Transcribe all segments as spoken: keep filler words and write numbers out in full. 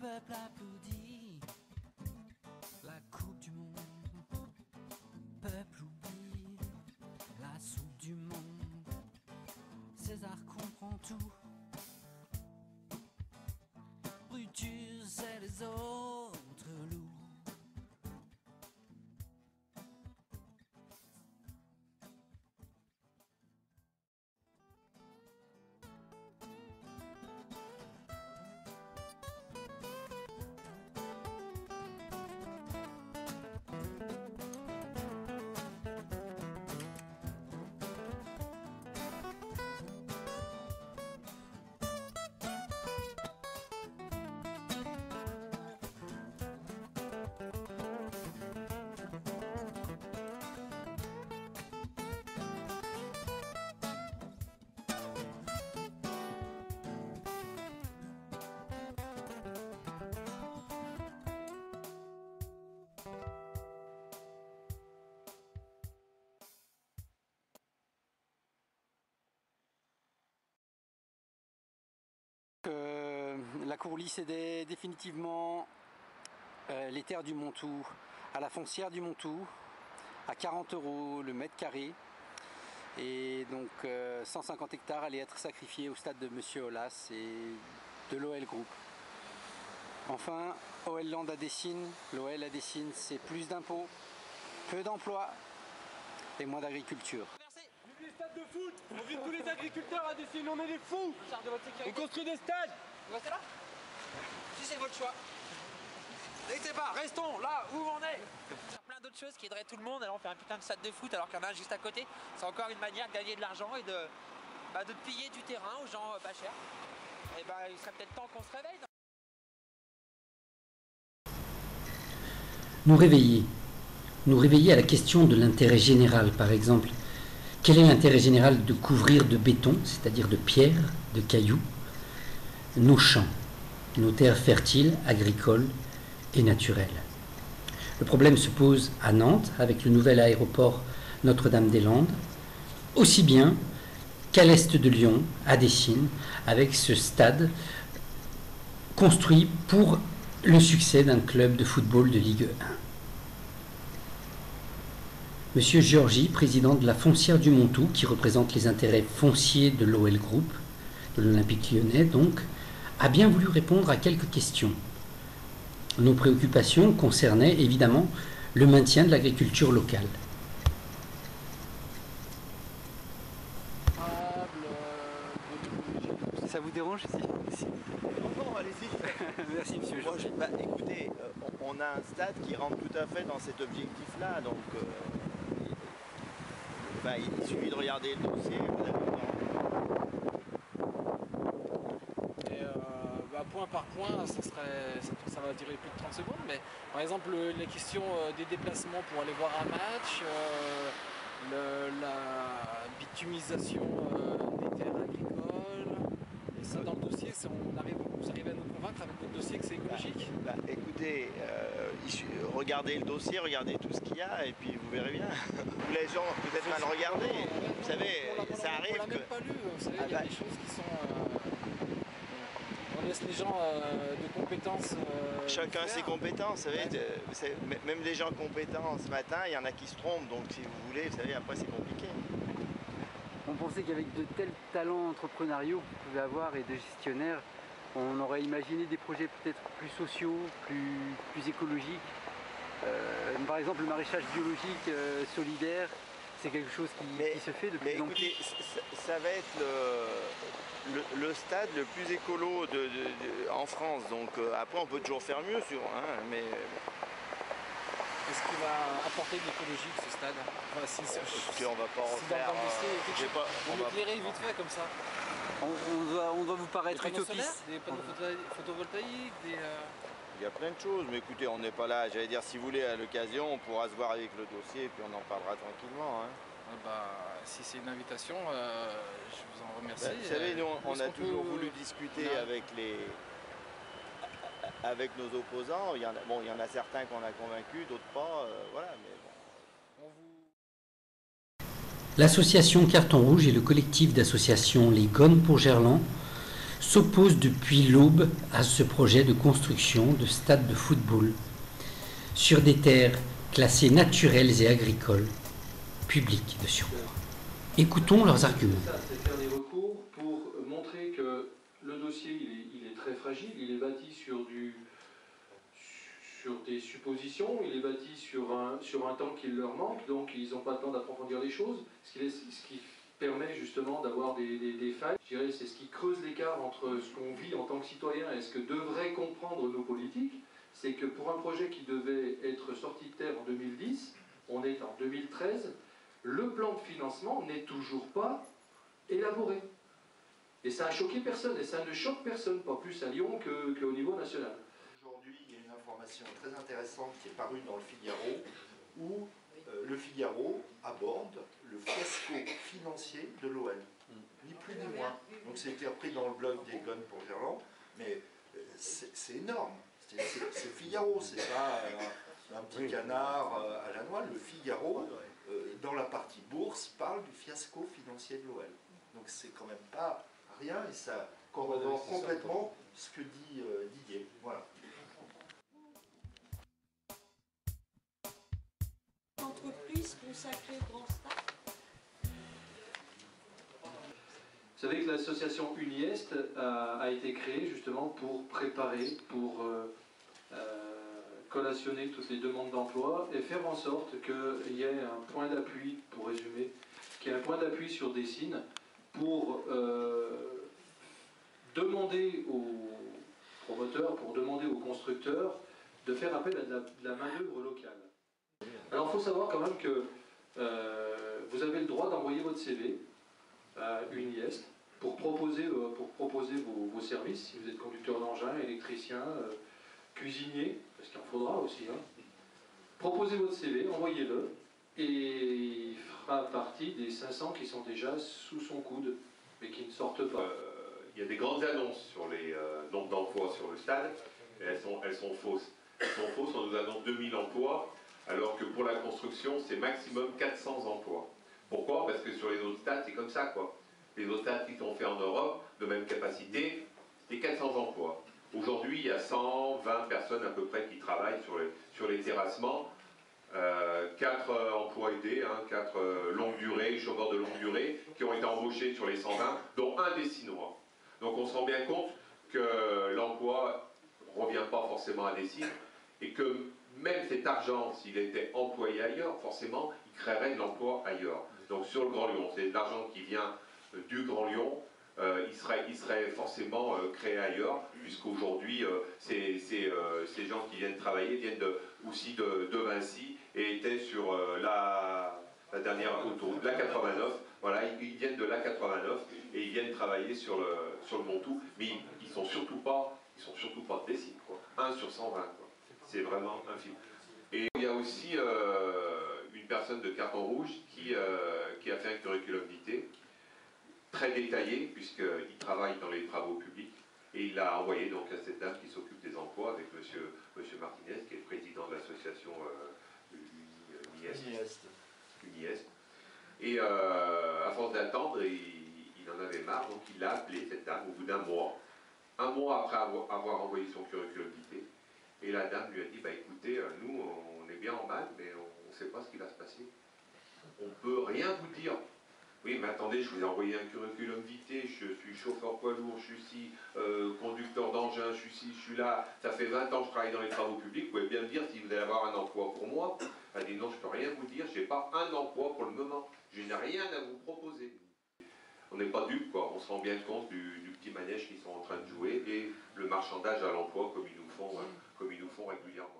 peuple applaudit la coupe du monde. Peuple oublie la soupe du monde. César comprend tout. Brutus et les autres loups. Euh, la Courlis cédait définitivement euh, les terres du Montou à la foncière du Montou à quarante euros le mètre carré, et donc euh, cent cinquante hectares allaient être sacrifiés au stade de Monsieur Aulas et de l'O L Group. Enfin, O L Land à Dessines, l'O L à Dessines, c'est plus d'impôts, peu d'emplois et moins d'agriculture. Les stades de foot, on vide tous les agriculteurs à Dessines, on est des fous. On construit des stades. Vous restez là? Si c'est votre choix. N'hésitez pas, restons là où on est. Il y a plein d'autres choses qui aideraient tout le monde. Alors on fait un putain de stade de foot alors qu'il y en a un juste à côté. C'est encore une manière de gagner de l'argent et de, bah, de piller du terrain aux gens pas chers. Et bah il serait peut-être temps qu'on se réveille. Nous réveiller. Nous réveiller à la question de l'intérêt général, par exemple. Quel est l'intérêt général de couvrir de béton, c'est-à-dire de pierre, de cailloux, nos champs, nos terres fertiles, agricoles et naturelles? Le problème se pose à Nantes, avec le nouvel aéroport Notre-Dame-des-Landes, aussi bien qu'à l'est de Lyon, à Dessines, avec ce stade construit pour le succès d'un club de football de Ligue un. Monsieur Georgi, président de la foncière du Montou, qui représente les intérêts fonciers de l'O L Group, de l'Olympique lyonnais donc, a bien voulu répondre à quelques questions. Nos préoccupations concernaient évidemment le maintien de l'agriculture locale. Ça vous dérange ici? Non, allez-y. Merci monsieur Georgi. Bah, écoutez, euh, on, on a un stade qui rentre tout à fait dans cet objectif-là, donc euh, bah, il suffit de regarder le dossier. Vous avez le Et euh, bah, point par point, ça, serait, ça, ça va durer plus de trente secondes, mais par exemple les questions euh, des déplacements pour aller voir un match, euh, le, la bitumisation euh, des terres agricoles, et ça dans le dossier, on arrive, vous arrivez à nous convaincre avec votre dossier que c'est écologique? Bah, bah, écoutez, euh, regardez le dossier, regardez tout ce qu'il y a et puis vous verrez bien. Les gens ont peut-être mal regardé. Vous savez, ça arrive. On l'a que... même pas lu, vous savez, ah, il y a bah... des choses qui sont... Euh... On laisse les gens euh, de compétences... Euh, Chacun faire. ses compétences, vous savez, ouais. de, même les gens compétents ce matin, il y en a qui se trompent, donc si vous voulez, vous savez, après c'est compliqué. On pensait qu'avec de tels talents entrepreneuriaux que vous pouvez avoir et de gestionnaires, on aurait imaginé des projets peut-être plus sociaux, plus, plus écologiques. Euh, par exemple, le maraîchage biologique euh, solidaire, c'est quelque chose qui, mais, qui se fait de mais plus en écoutez, plus. Ça, ça va être le, le, le stade le plus écolo de, de, de, en France. Donc euh, après, on peut toujours faire mieux, sur, hein, mais... Qu'est-ce qui va apporter de l'écologique ce stade? Enfin, si, si, Écoutez, on va pas en si faire... Euh, pas, on va éclairer vite fait comme ça. On, on, doit, on doit vous paraître utopiste. Des panneaux photovoltaïques, des... Euh... Il y a plein de choses, mais écoutez, on n'est pas là. J'allais dire, si vous voulez, à l'occasion, on pourra se voir avec le dossier et puis on en parlera tranquillement. Hein. Ah bah, si c'est une invitation, euh, je vous en remercie. Bah, vous savez, nous, on, on a toujours peut... voulu discuter a... avec les... avec nos opposants. Il y en a, bon, il y en a certains qu'on a convaincus, d'autres pas. Euh, voilà, mais bon. On vous... L'association Carton Rouge et le collectif d'associations Les Gones pour Gerland s'oppose depuis l'aube à ce projet de construction de stade de football sur des terres classées naturelles et agricoles, publiques de surcroît. Écoutons leurs arguments. C'est faire des recours pour montrer que le dossier il est, il est très fragile, il est bâti sur, du, sur des suppositions, il est bâti sur un, sur un temps qu'il leur manque, donc ils n'ont pas le temps d'approfondir les choses, ce qui, ce qui permet justement d'avoir des, des, des failles. Je dirais c'est ce qui creuse l'écart entre ce qu'on vit en tant que citoyen et ce que devraient comprendre nos politiques, c'est que pour un projet qui devait être sorti de terre en deux mille dix, on est en deux mille treize, le plan de financement n'est toujours pas élaboré. Et ça a choqué personne, et ça ne choque personne, pas plus à Lyon que, qu'au niveau national. Aujourd'hui, il y a une information très intéressante qui est parue dans le Figaro, où euh, le Figaro aborde le fiasco financier de l'O L. Ni plus ni moins. Donc c'était repris dans le blog d'Egon pour Gerland, mais euh, c'est énorme. C'est le Figaro, c'est pas un, un petit canard euh, à la noix. Le Figaro, euh, dans la partie bourse, parle du fiasco financier de l'O L. Donc c'est quand même pas rien, et ça corrobore complètement ce que dit euh, Didier. Voilà. Entreprise consacrée au grand stade. Vous savez que l'association Uniest a, a été créée justement pour préparer, pour euh, euh, collationner toutes les demandes d'emploi et faire en sorte qu'il y ait un point d'appui, pour résumer, qu'il y ait un point d'appui sur Dessines pour euh, demander aux promoteurs, pour demander aux constructeurs de faire appel à de la, de la main-d'œuvre locale. Alors il faut savoir quand même que euh, vous avez le droit d'envoyer votre C V à Uniest pour proposer, euh, pour proposer vos, vos services, si vous êtes conducteur d'engin, électricien, euh, cuisinier, parce qu'il en faudra aussi. Hein. Proposez votre C V, envoyez-le, et il fera partie des cinq cents qui sont déjà sous son coude, mais qui ne sortent pas. Euh, il y a des grandes annonces sur les euh, nombres d'emplois sur le stade, et elles sont, elles sont fausses. Elles sont fausses, on nous annonce deux mille emplois, alors que pour la construction, c'est maximum quatre cents emplois. Pourquoi? Parce que sur les autres stades, c'est comme ça, quoi. Les autres stades qui sont faits en Europe, de même capacité, c'est quatre cents emplois. Aujourd'hui, il y a cent vingt personnes à peu près qui travaillent sur les, sur les terrassements. Euh, quatre euh, emplois aidés, hein, quatre euh, longues durées, chauffeurs de longue durée, qui ont été embauchés sur les cent vingt, dont un Dessinois. Donc on se rend bien compte que l'emploi ne revient pas forcément à Dessines, et que même cet argent, s'il était employé ailleurs, forcément, il créerait de l'emploi ailleurs. Donc sur le Grand Lyon, c'est de l'argent qui vient euh, du Grand Lyon, euh, il, serait, il serait forcément euh, créé ailleurs, puisqu'aujourd'hui, euh, ces, ces, euh, ces gens qui viennent travailler viennent de, aussi de, de Vinci et étaient sur euh, la, la dernière autoroute, la quatre-vingt-neuf. Voilà, ils, ils viennent de la quatre-vingt-neuf et ils viennent travailler sur le, sur le Montou, mais ils ne sont surtout pas, ils sont surtout pas de Dessines, quoi. un sur cent vingt, quoi. C'est vraiment infime. Et il y a aussi euh, une personne de carton rouge qui, euh, qui a fait un curriculum vitae très détaillé, puisqu'il travaille dans les travaux publics, et il l'a envoyé donc à cette dame qui s'occupe des emplois avec monsieur, monsieur Martinez, qui est le président de l'association euh, Uniest. Uniest. Et euh, à force d'attendre, il, il en avait marre, donc il l'a appelé, cette dame, au bout d'un mois, un mois après avoir, avoir envoyé son curriculum vitae. Et la dame lui a dit, bah écoutez, nous on est bien en mal, mais on ne sait pas ce qui va se passer. On ne peut rien vous dire. Oui, mais attendez, je vous ai envoyé un curriculum vitae, je suis chauffeur poids lourd, je suis ici, euh, conducteur d'engin, je suis ici, je suis là, ça fait vingt ans que je travaille dans les travaux publics, vous pouvez bien me dire si vous allez avoir un emploi pour moi. Elle a dit non, je ne peux rien vous dire, je n'ai pas un emploi pour le moment, je n'ai rien à vous proposer. On n'est pas dupes, quoi, on se rend bien compte du, du petit manège qu'ils sont en train de jouer et le marchandage à l'emploi comme ils nous font, hein, comme ils nous font régulièrement.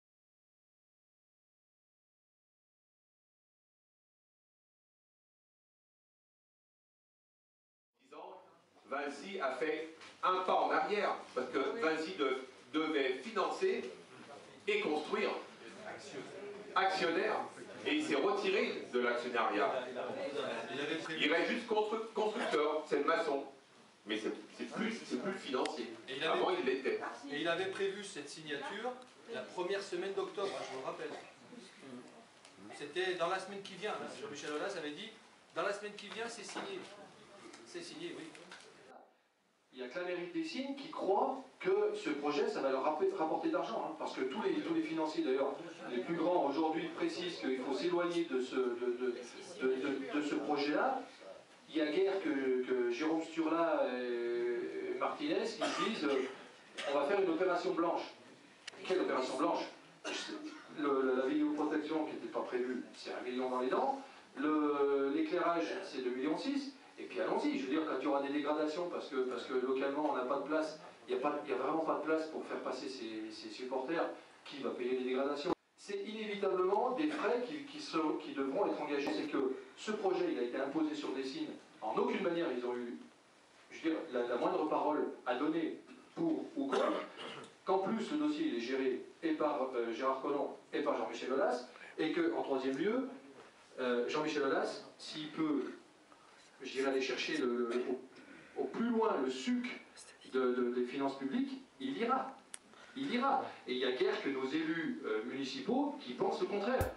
Vinci a fait un pas en arrière, parce que Vinci de, devait financer et construire. Actionnaire. Et il s'est retiré de l'actionnariat. Il reste juste constructeur, c'est le maçon. Mais c'est plus, c'est plus financier. Et il avait, Avant, il l'était. Et il avait prévu cette signature la première semaine d'octobre, je vous le rappelle. C'était dans la semaine qui vient. Jean-Michel Aulas avait dit, dans la semaine qui vient, c'est signé. C'est signé, oui. il n'y a que la mairie de Dessines qui croit que ce projet, ça va leur rapporter de l'argent. Hein, parce que tous les, tous les financiers, d'ailleurs, les plus grands aujourd'hui précisent qu'il faut s'éloigner de ce, de, de, de, de, de ce projet-là. Il y a guère que, que Jérôme Sturla et Martinez qui disent euh, on va faire une opération blanche. Quelle opération blanche? Le, La vidéoprotection qui n'était pas prévue, c'est un million dans les dents. L'éclairage, c'est deux virgule six millions. Et puis allons-y, je veux dire, quand il y aura des dégradations, parce que, parce que localement on n'a pas de place, il n'y a, a vraiment pas de place pour faire passer ces, ces supporters, qui va payer les dégradations? C'est inévitablement des frais qui, qui, seront, qui devront être engagés. C'est que ce projet, il a été imposé sur Dessines, en aucune manière ils ont eu, je veux dire, la, la moindre parole à donner pour ou contre, qu'en plus le dossier il est géré et par euh, Gérard Collomb et par Jean-Michel Aulas, et qu'en troisième lieu, euh, Jean-Michel Aulas, s'il peut, je dirais, aller chercher le, le, au, au plus loin le suc de, de, des finances publiques, il ira. Il ira. Et il n'y a guère que nos élus euh, municipaux qui pensent le contraire.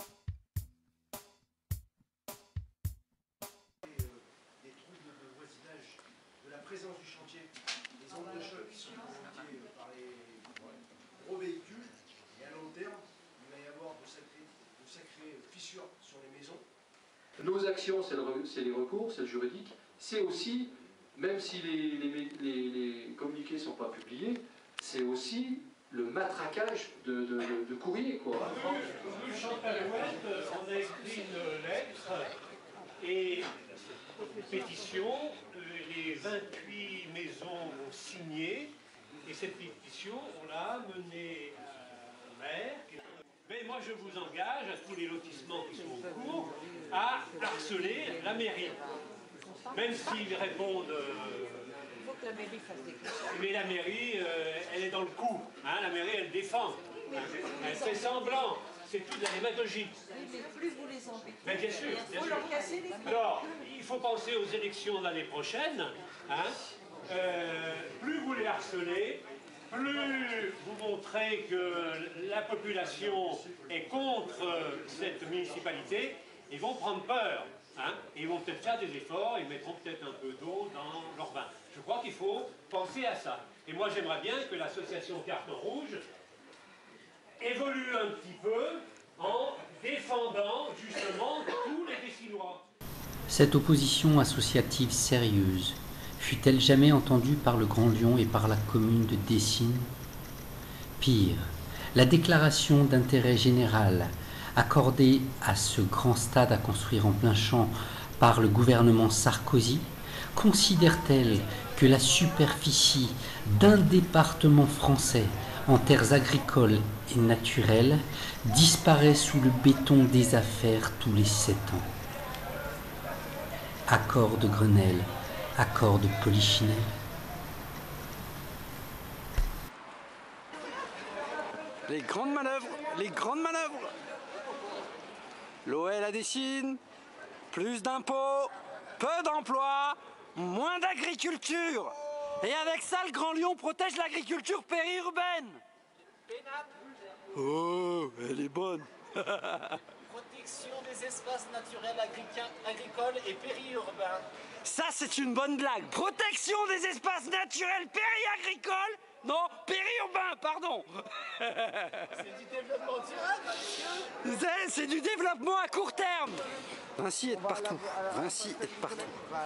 Des troubles de voisinage, de la présence du chantier, des ondes de choc qui sont provoquées par les gros véhicules, et à long terme, il va y avoir de sacrées, de sacrées fissures sur les maisons. Nos actions, c'est le, les recours, c'est le juridique, c'est aussi, même si les, les, les, les communiqués ne sont pas publiés, c'est aussi le matraquage de, de, de, de courrier, quoi. Rue Chantal-Ouest, on a écrit une lettre et une pétition. Les vingt-huit maisons ont signé et cette pétition, on l'a amenée au maire. Mais moi, je vous engage, à tous les lotissements qui sont en cours, à harceler la mairie. Même s'ils répondent... Euh, Il faut que la mairie fasse des questions. mais la mairie, euh, elle est dans le coup. Hein, la mairie, elle défend. Hein, elle fait semblant. C'est toute la démagogie. Oui, mais plus vous les embêtez, Mais bien sûr, il bien faut sûr. leur casser les pieds. Alors, il faut penser aux élections de l'année prochaine. Hein, euh, plus vous les harcelez, plus vous montrez que la population est contre cette municipalité, ils vont prendre peur. Hein, et ils vont peut-être faire des efforts, ils mettront peut-être un peu d'eau dans leur bain. Je crois qu'il faut penser à ça. Et moi j'aimerais bien que l'association Carton Rouge évolue un petit peu en défendant justement tous les Dessinois. Cette opposition associative sérieuse fut-elle jamais entendue par le Grand Lyon et par la commune de Dessines? Pire, la déclaration d'intérêt général accordée à ce grand stade à construire en plein champ par le gouvernement Sarkozy considère-t-elle que la superficie d'un département français en terres agricoles et naturelles disparaît sous le béton des affaires tous les sept ans? Accord de Grenelle, accord de Polichinelle. Les grandes manœuvres, les grandes manœuvres. L'O L à Dessines, plus d'impôts, peu d'emplois, moins d'agriculture. Et avec ça, le Grand Lyon protège l'agriculture périurbaine. Oh, elle est bonne. Protection des espaces naturels agricoles et périurbains. Ça, c'est une bonne blague. Protection des espaces naturels péri-agricoles. Non, périurbain, pardon. C'est du développement durable, C'est du développement à court terme. Vinci est partout. Vinci est partout.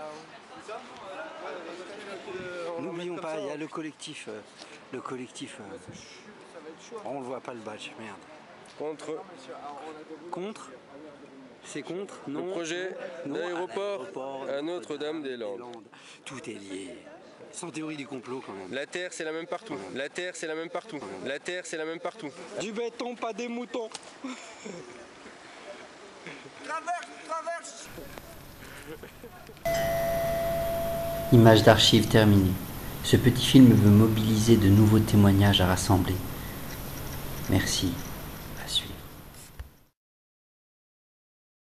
N'oublions pas, il y a le collectif. Euh, le collectif. Euh, on ne voit pas le badge, merde. Contre. Contre. C'est contre, non. Le projet d'aéroport à Notre-Dame-des-Landes. Tout est lié. Sans théorie du complot quand même. La terre c'est la même partout. La terre c'est la même partout. La terre c'est la même partout. Du béton, pas des moutons. Traverse, traverse. Image d'archive terminée. Ce petit film veut mobiliser de nouveaux témoignages à rassembler. Merci.